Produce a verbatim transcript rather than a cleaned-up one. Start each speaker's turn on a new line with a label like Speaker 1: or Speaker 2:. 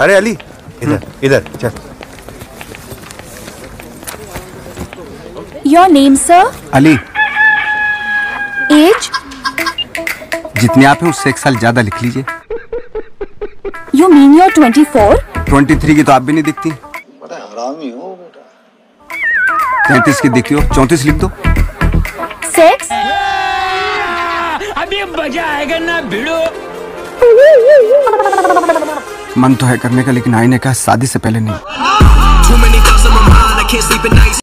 Speaker 1: अरे अली, इधर इधर चल।
Speaker 2: Your name sir?
Speaker 3: Ali.
Speaker 2: Age?
Speaker 3: जितने आप हैं उससे एक साल ज्यादा लिख लीजिए।
Speaker 2: You mean your twenty four?
Speaker 3: Twenty three की तो आप भी नहीं दिखती।
Speaker 4: बड़ा हरामी हो बेटा।
Speaker 3: तैंतीस की दिखती हो, चौंतीस लिख दो।
Speaker 2: सेक्स?
Speaker 5: अभी मजा आएगा ना भिड़ो।
Speaker 3: मन तो है करने का, लेकिन आईने का शादी से पहले नहीं।